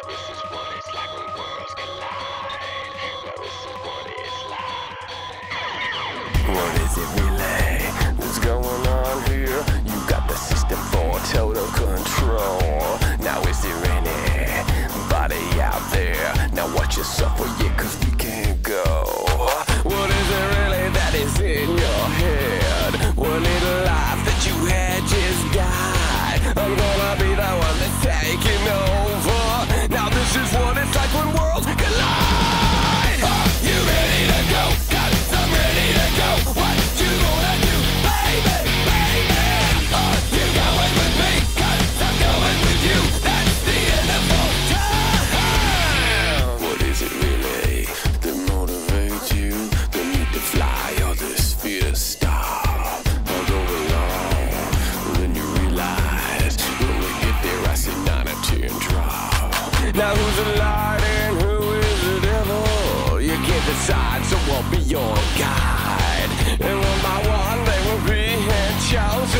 this is what it's like when worlds collide. Now this is what it's like. What is it really? What's going on here? You got the system for total control. Now is there anybody out there? Now watch yourself, for yeah, cause we can't go. What is it really that is in your head? One little life that you had just died. I'm gonna be the one that's taking over. Now this is what it's like when worlds collide. You ready to go? 'Cause I'm ready to go. What you gonna do, baby, baby? You going with me? 'Cause I'm going with you. That's the end of all time. What is it really that motivates you? The need to fly or this fear to stop? I'll go along. Then you realize when we get there, I see 9 or 10 drop. Now who's the light and who is the devil? You can't decide, so I'll be your guide. And one by one they will be chosen.